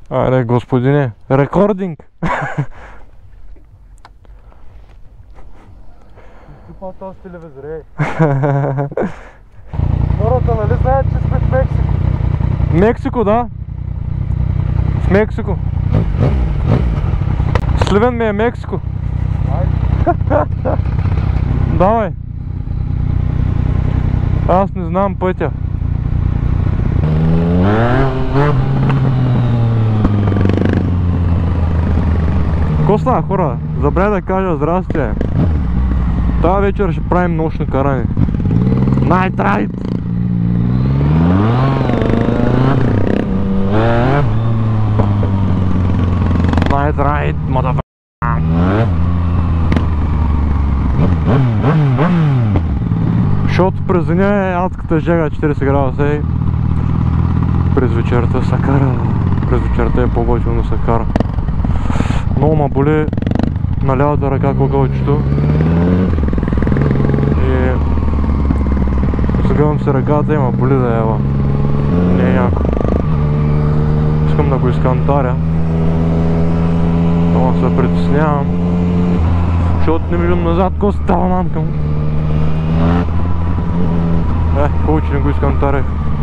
Аре, господине, рекординг! Тупа този телевизор, ей. Хората нали знаят, че сме в Мексико? Мексико, да. В Мексико. Сливен ми е Мексико. Давай. Аз не знам пътя. Ко става, хора? Забравя да кажа здрасти. Тази вечер ще правим нощно каране. Night ride! Night ride, motherfucker! Защото през деня е адската жега 40 градуса и през вечерта се кара. През вечерта е по-готино се кара. Много ма боли на лявата ръка кокълчето. И загъвам се ръката и ма боли да ева. Не е яко. Искам да го изкантаря. Но се притеснявам. Защото не виждам назад ко става мамка му. Хубаво, че не го изкантарях.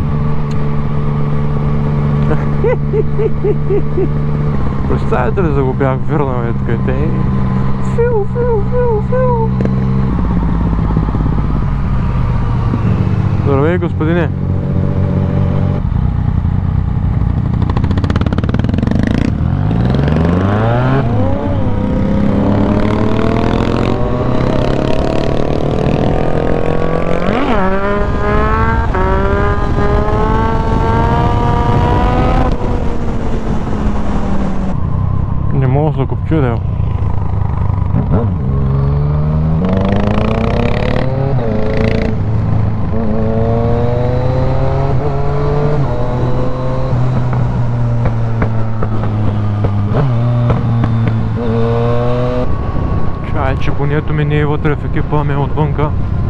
Представете ли, за го бях върнал и така и те. Фил. Здравей, господине. Не мога да купчу да. Чай, че бонето ми не е вътре в екипа, ми е отвънка.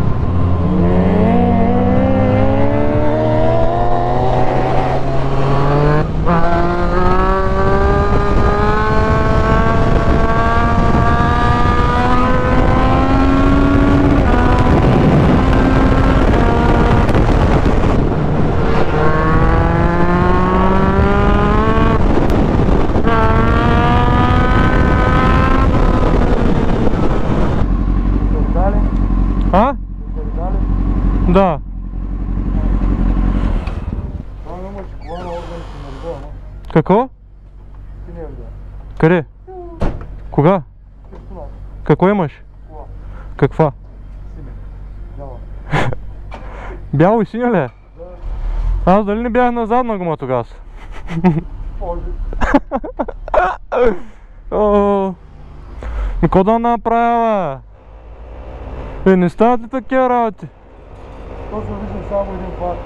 А? Да. Какво? Къде? Кога? Какво имаш? Каква? Бяло и синя ли е? Аз дали не бях на задна гума тогава? Какво да направя, бе? Не стават ли такива работи? Точно виждам само един пар.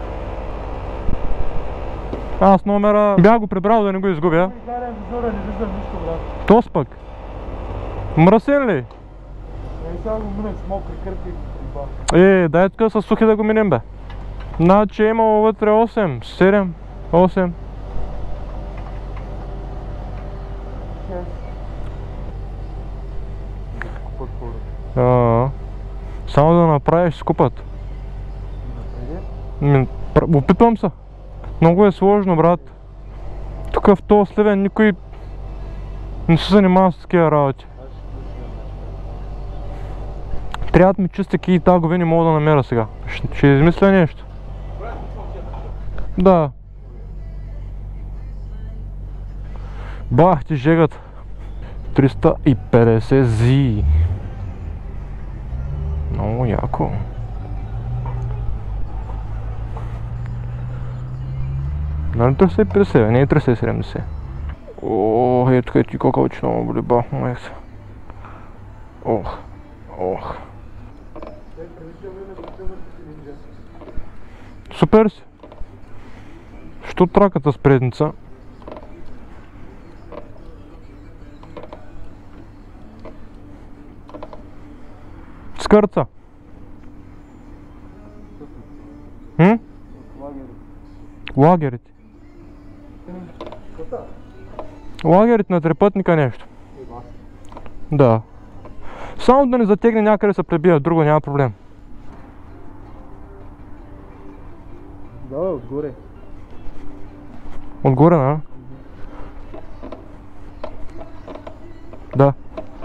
Аз номера бях го прибрал да не го изгубя. Карам визора, не виждам нищо, брат. Тос пък. Мръсен ли? Сега го минах с мокри кърпи. Дай тук с сухи да го минем, бе. Значи е имало вътре 8, 7, 8. Само да направиш скупат. Опитвам се. Много е сложно, брат. Тук в този Сливен никой не се занимава с такива работи. Трябват ми чистики и тагове, не мога да намеря сега. Ще измисля нещо. Да. Бах ти жегат. 350 зи. Много яко. Нали 350, не е 370. Ох, ето къде ти кокалче много боли, бах му екса. Ох. Супер си. Що траката с предница? Скърца. Лагерите. Кота? Лагерите на трипътника нещо. Еба. Да. Само да не затегне някъде се пребия, друго няма проблем. Да, отгоре. Отгоре, нали? Да.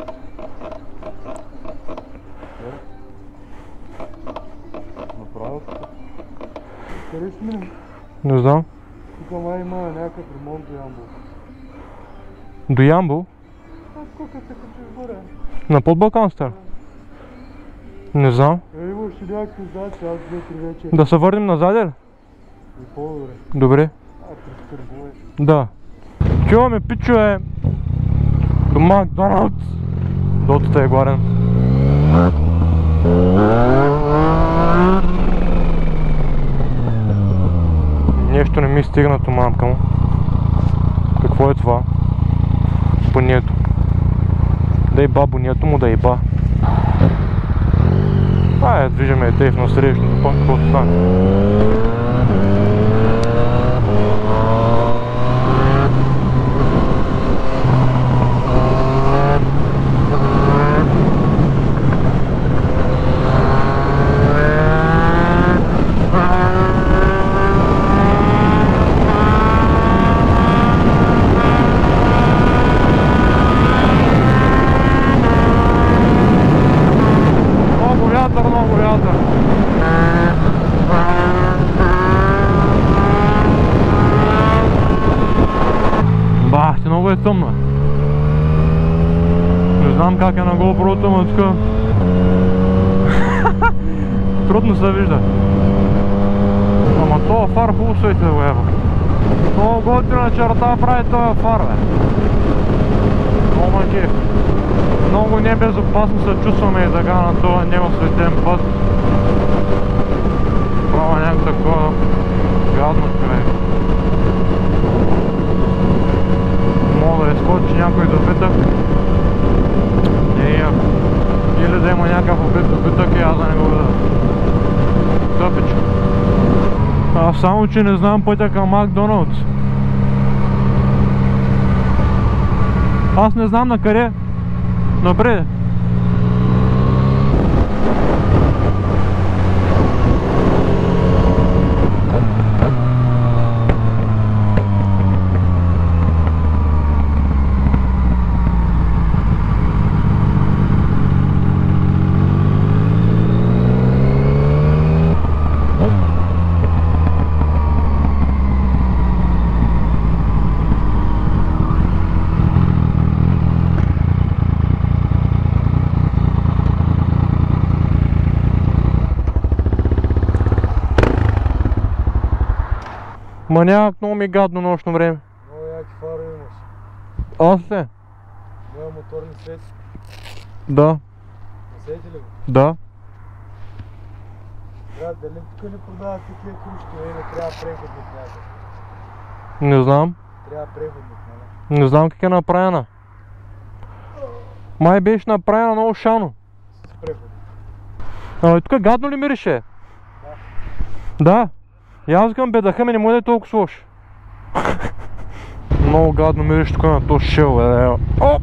Направо. Къде ще минем? Не знам. Тук май има някакъв ремонт до Ямбол. До Ямбол? Колко се качиш горе? На Подбалканската? Не знам. Имаш и някакви задачи, аз 2-3 вече. Да се върнем назад ли? И по-добре. Добре. През търгове. Да. Чуваме, пичове, до Макдоналдс. Дотата е гладен. Нещо не ми стигна то мамка му. Какво е това? Бонието. Да еба бонието му, да еба. Движиме тейф на срещното, пък каквото стане. Много вятър. Бах, ти много е тъмно. Не знам как е на GoPro-то, но тук трудно се вижда. Ама това фар хубаво свети да го ева. Много готина черта прави този фар, бе. Много ме кеф. Много небезопасно се чувстваме и така на този неосветен път. Права някакво такова гадно човек. Мога да изкочи някой добитък. Не е яко. Или да има някакъв убит добитък и аз да не го видя. Тъпичко. Аз само че не знам пътя към Макдоналдс. Аз не знам на къде. Добре. Маняк, много ми гадно нощно време. Много яки фари имаш. Аз ли? Моя мотор не свети. Да. Не свети ли го? Да. Брат, дали тук не продават такива кружки, не трябва преходник някакъв. Не знам. Трябва преходник, нали? Не знам как е направена. Май беше направена много шано. С преходник. Тук гадно ли мирише? Да. И аз викам, бедаха ми не му да е толкова лош. Много гадно мирише тук на този шел, бе. О!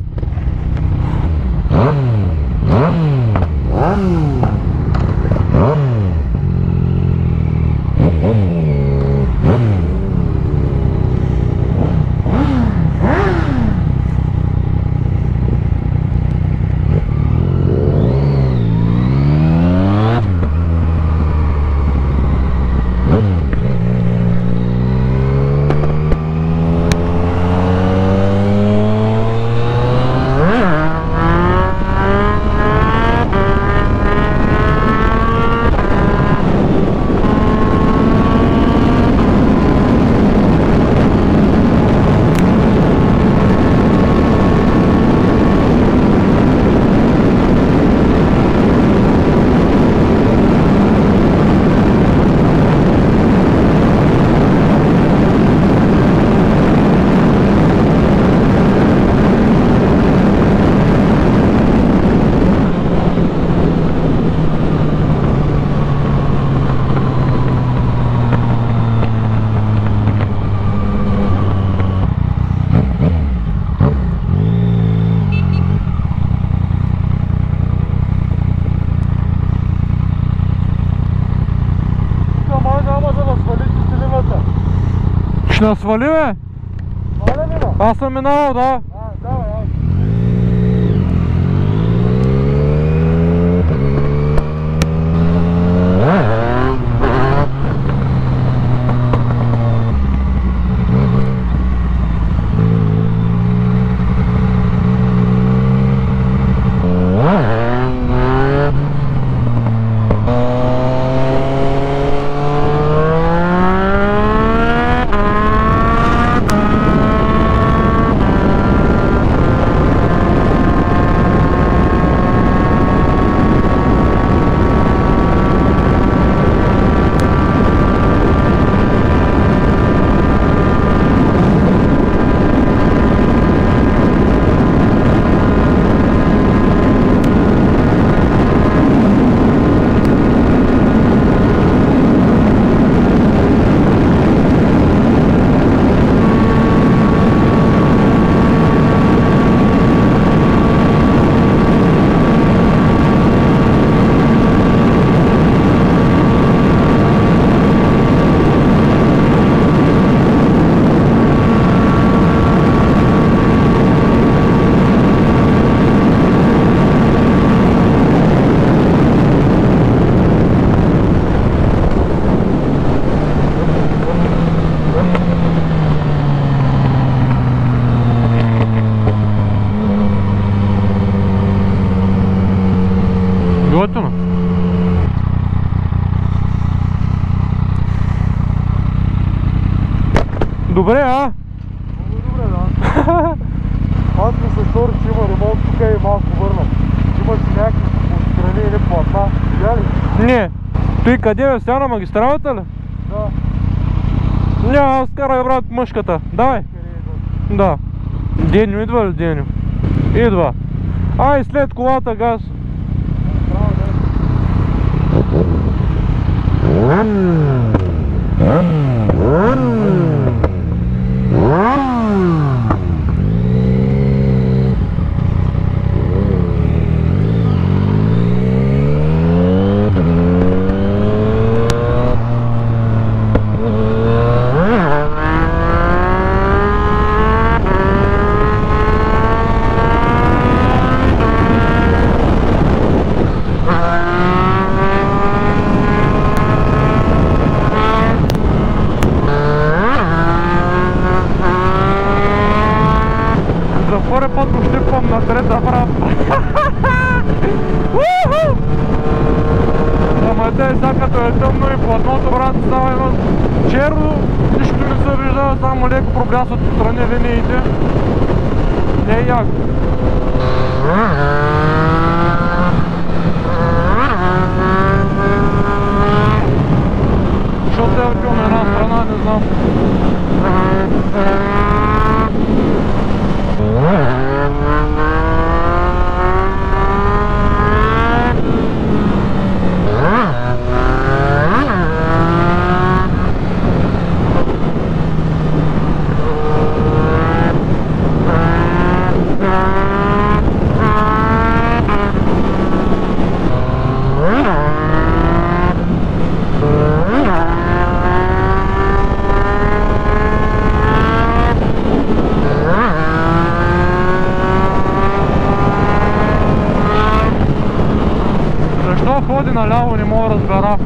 Да свали, бе? Валя ли, бе? Аз съм минал, да. Давай, давай. Готово. Добре, а? Много добре, да. Аз ми се стори, че има ремонт тук и малко върнат. Има си някакви отстрани или платна. Видя ли? Не. Той къде бе? Сега на магистралата ли? Да. Не, аз карай, брат, мъжката. Давай. Къде е? Да. Деню идва ли, Деню? Идва. Ай, след колата газ. Право, За първи път го щипвам на трета, брат. Ама те сега като е тъмно и платното, брат, става едно черно, нищо не се вижда, само леко проблясват отстрани линиите. Не е яко. Защото е отивам една страна, не знам. Защо ходи наляво, не мога да разбера.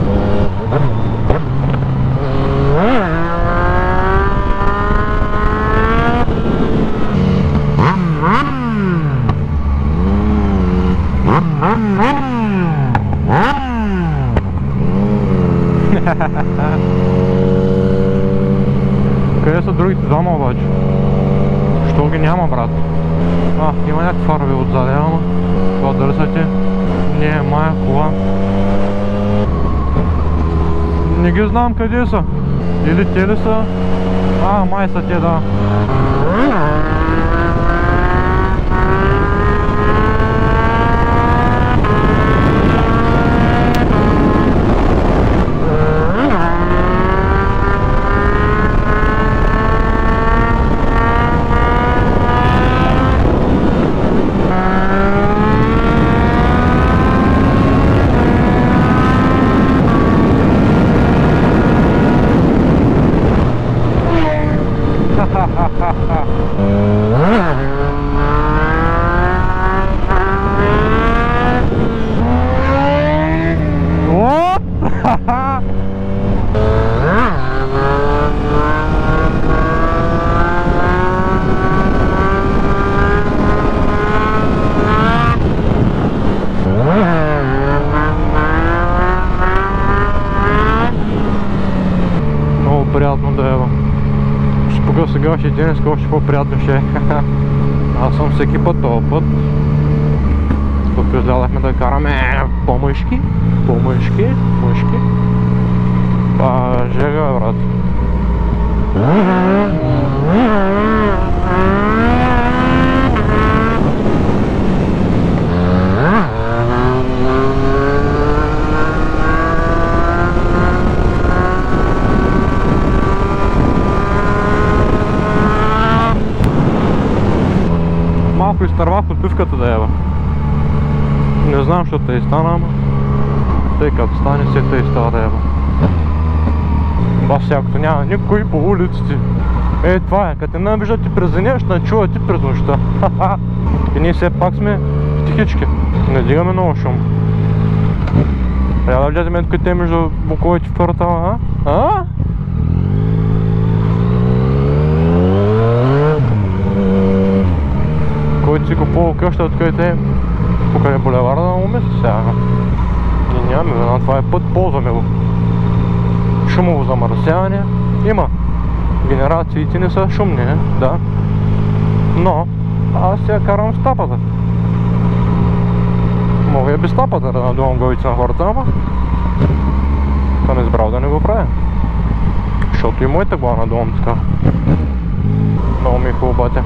Къде са другите двама обаче? Що ги няма, брат? Има някакви фарови отзади, ама това дали са те? Не, мая кола. Не ги знам къде са. Или те ли са? Май са те, да. Много приятно да ева. Пък сега ще ден, още по-приятно ще е. Аз съм всеки път този път. Тук изгледахме да караме по-мъжки. По-мъжки. Мъжки. Жега, брат. Малко изтървах от пивката да ева. Не знам, що те стана, ама тъй като стане, се тъй става да ева. Бас всякото няма никой по улиците. Това е, като те набижат ти през деня, ще начува ти през нощта. И ние все пак сме тихички. Не дигаме много шум. Трябва да влезем тук те между боковете в квартала, а? Който си купувал къща, откъдето е покрай булеварда на Умиста сега. И нямаме вина, това е път, ползваме го. Шумово замърсяване има. Генерациите не са шумни, да. Но аз сега карам с тапата. Мога и без тапата да надувам главици на хората, ама съм избрал да не го правя. Защото и моята глава надувам така. Много ми е хубаво, батя.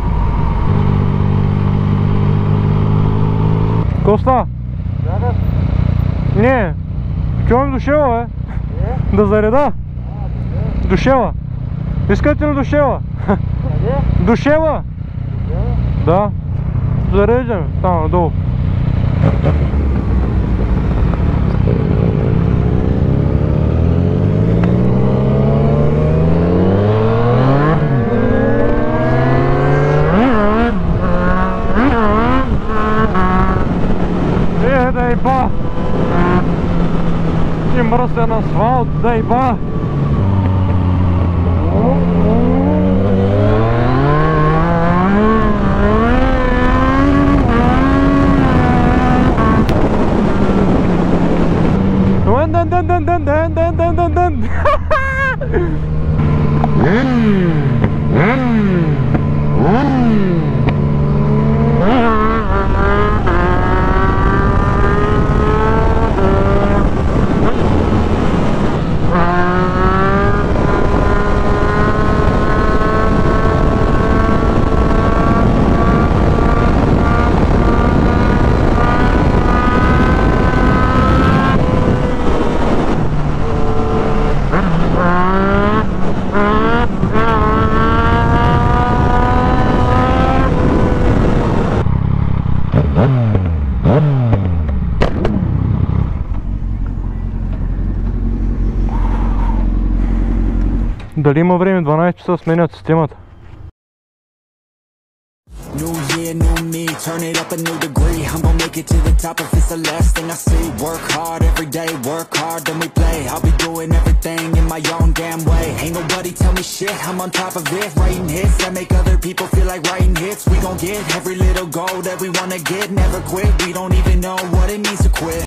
Коста? Не, чувам дошела, да зареда. Дошела. Искате ли дошела? Дошела? Да. Зареждаме, там надолу. Дай ба! И мръсен асфалт, дай ба! Дали има време 12 часа сменят системата? New year, new me, turn it up a new degree. I'm gonna make it to the top if it's the last thing I see. Work hard every day, work hard, then we play. I'll be doing everything in my own damn way. Ain't nobody tell me shit, I'm on top of it. Writing hits that make other people feel like writing hits. We gon' get every little goal that we wanna get. Never quit, we don't even know what it means to quit.